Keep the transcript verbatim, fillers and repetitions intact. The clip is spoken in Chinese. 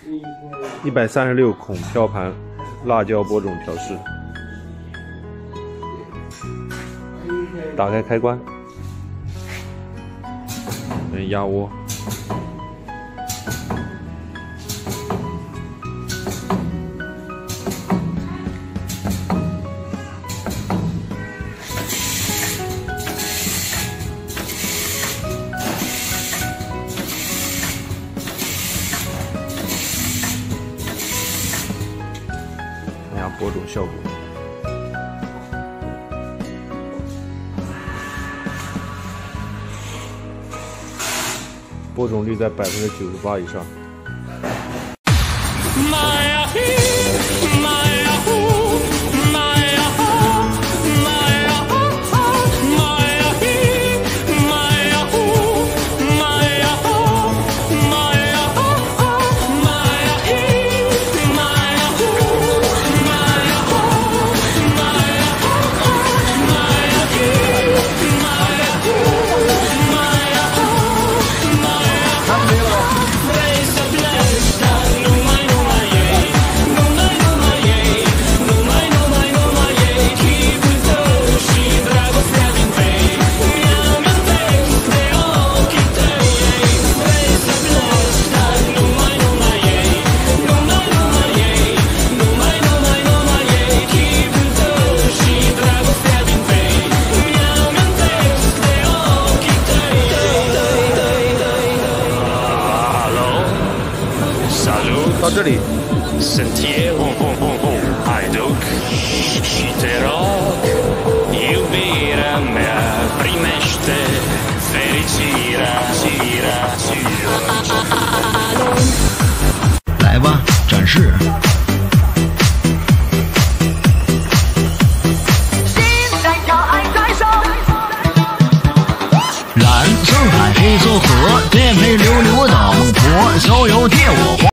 一百三十六孔漂盘，辣椒播种调试。打开开关，嗯，压窝。 播种效果，播种率在百分之九十八以上。到这里。 Sentier un un un un Hajduk Sciterok Iubira mea primește fericirea gira gira 来吧，展示。蓝上海黑色河，颠沛流流的孟婆，逍遥借我。